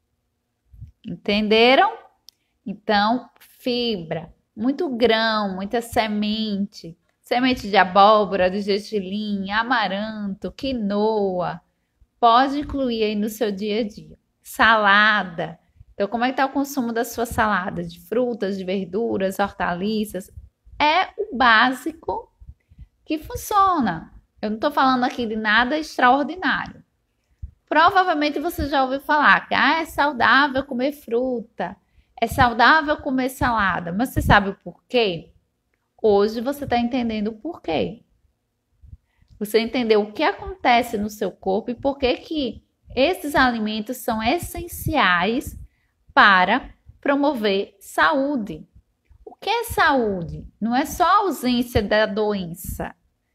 Entenderam? Então, fibra. Muito grão, muita semente, semente de abóbora, de gergelim, amaranto, quinoa, pode incluir aí no seu dia a dia. Salada. Então, como é que está o consumo da sua salada? De frutas, de verduras, hortaliças? É o básico que funciona. Eu não estou falando aqui de nada extraordinário. Provavelmente você já ouviu falar que é saudável comer fruta. É saudável comer salada, mas você sabe o porquê? Hoje você está entendendo o porquê. Você entendeu o que acontece no seu corpo e por que esses alimentos são essenciais para promover saúde. O que é saúde? Não é só a ausência da doença.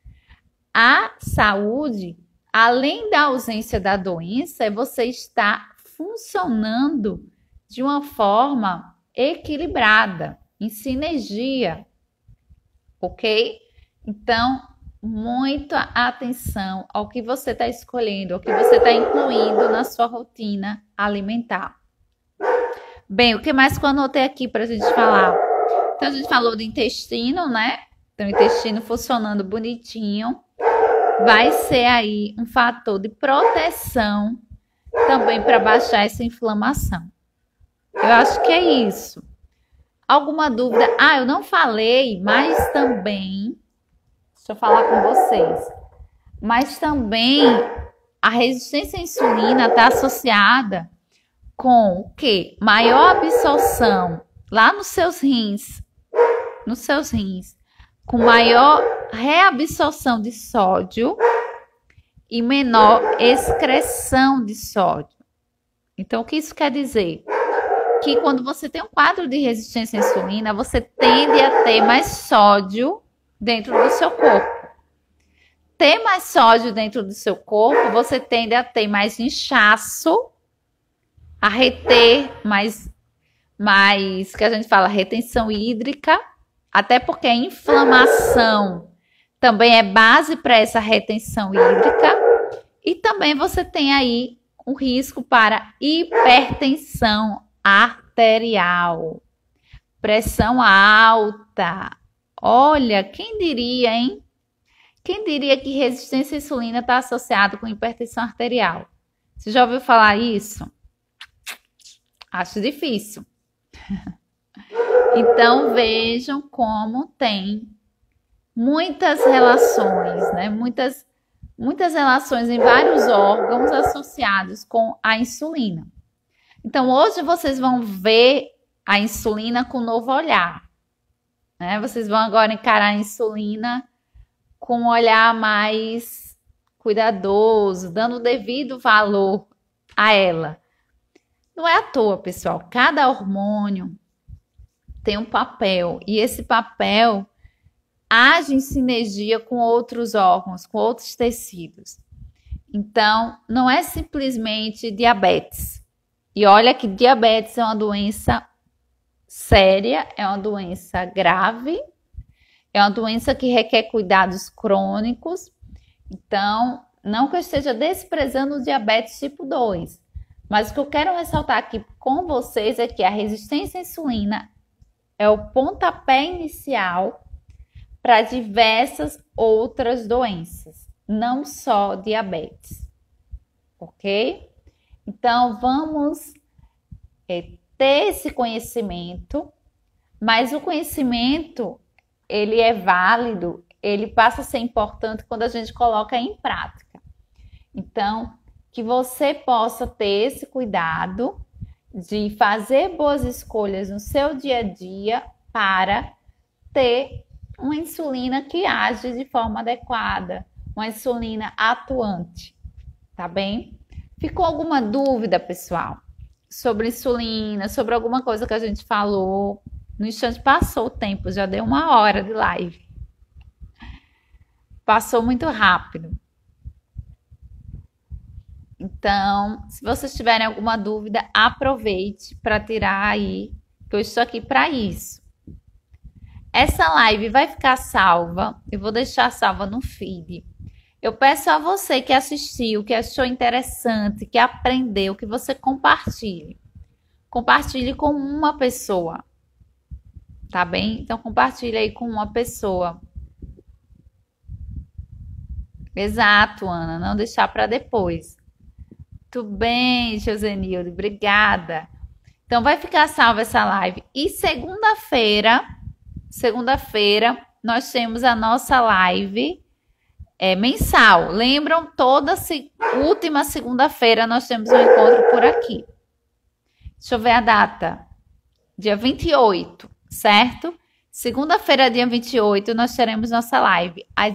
A saúde, além da ausência da doença, é você estar funcionando de uma forma equilibrada, em sinergia, ok? Então, muita atenção ao que você está escolhendo, ao que você está incluindo na sua rotina alimentar. Bem, o que mais que eu anotei aqui para a gente falar? Então, a gente falou do intestino, né? Então, o intestino funcionando bonitinho vai ser aí um fator de proteção também para baixar essa inflamação. Eu acho que é isso. Alguma dúvida? Eu não falei, mas também, deixa eu falar com vocês, mas também a resistência à insulina está associada com o quê? Maior absorção lá nos seus rins, com maior reabsorção de sódio e menor excreção de sódio. Então, o que isso quer dizer? Que quando você tem um quadro de resistência à insulina, você tende a ter mais sódio dentro do seu corpo. Ter mais sódio dentro do seu corpo, você tende a ter mais inchaço, a reter mais que a gente fala retenção hídrica, até porque a inflamação também é base para essa retenção hídrica. E também você tem aí um risco para hipertensão arterial, pressão alta. Olha, quem diria, hein? Quem diria que resistência à insulina está associada com hipertensão arterial? Você já ouviu falar isso? Acho difícil. Então, vejam como tem muitas relações, né? Muitas relações em vários órgãos associados com a insulina. Então, hoje vocês vão ver a insulina com um novo olhar, né? Vocês vão agora encarar a insulina com um olhar mais cuidadoso, dando o devido valor a ela. Não é à toa, pessoal. Cada hormônio tem um papel e esse papel age em sinergia com outros órgãos, com outros tecidos. Então, não é simplesmente diabetes. E olha que diabetes é uma doença séria, é uma doença grave, é uma doença que requer cuidados crônicos. Então, não que eu esteja desprezando o diabetes tipo 2, mas o que eu quero ressaltar aqui com vocês é que a resistência à insulina é o pontapé inicial para diversas outras doenças, não só diabetes, ok? Então, vamos ter esse conhecimento, mas o conhecimento, ele é válido, ele passa a ser importante quando a gente coloca em prática. Então, que você possa ter esse cuidado de fazer boas escolhas no seu dia a dia para ter uma insulina que age de forma adequada, uma insulina atuante, tá bem? Ficou alguma dúvida, pessoal, sobre insulina, sobre alguma coisa que a gente falou? No instante passou o tempo, já deu 1 hora de live. Passou muito rápido. Então, se vocês tiverem alguma dúvida, aproveite para tirar aí, que eu estou aqui para isso. Essa live vai ficar salva, eu vou deixar salva no feed. Eu peço a você que assistiu, que achou interessante, que aprendeu, que você compartilhe. Compartilhe com uma pessoa, tá bem? Então, compartilhe aí com uma pessoa. Exato, Ana, não deixar para depois. Tudo bem, Josenildo, obrigada. Então, vai ficar salva essa live. E segunda-feira, nós temos a nossa live mensal. Lembram? Toda última segunda-feira nós temos um encontro por aqui. Deixa eu ver a data. Dia 28, certo? Segunda-feira, dia 28, nós teremos nossa live às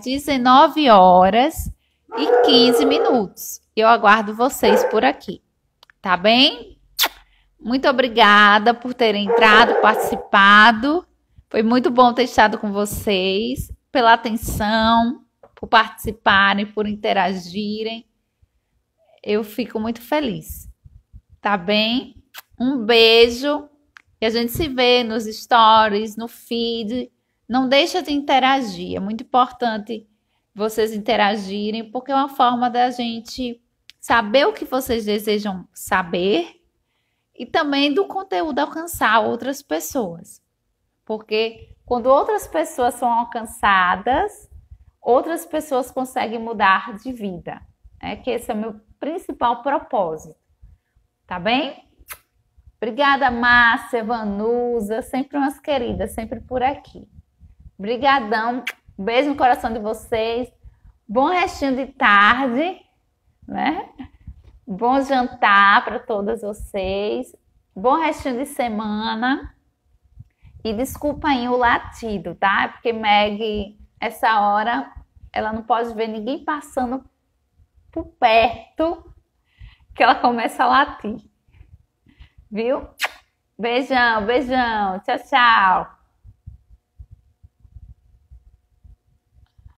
19h15. Eu aguardo vocês por aqui, tá bem? Muito obrigada por terem entrado, participado. Foi muito bom ter estado com vocês, pela atenção, por participarem, por interagirem. Eu fico muito feliz, tá bem? Um beijo e a gente se vê nos stories, no feed. Não deixa de interagir, é muito importante vocês interagirem, porque é uma forma da gente saber o que vocês desejam saber e também do conteúdo alcançar outras pessoas. Porque quando outras pessoas são alcançadas, outras pessoas conseguem mudar de vida. Que esse é o meu principal propósito. Tá bem? Obrigada, Márcia, Vanusa, sempre umas queridas, sempre por aqui. Obrigadão, beijo no coração de vocês. Bom restinho de tarde, né? Bom jantar para todas vocês. Bom restinho de semana. E desculpa aí o latido, tá? Porque Meg, essa hora, ela não pode ver ninguém passando por perto que ela começa a latir. Viu? Beijão, beijão. Tchau, tchau.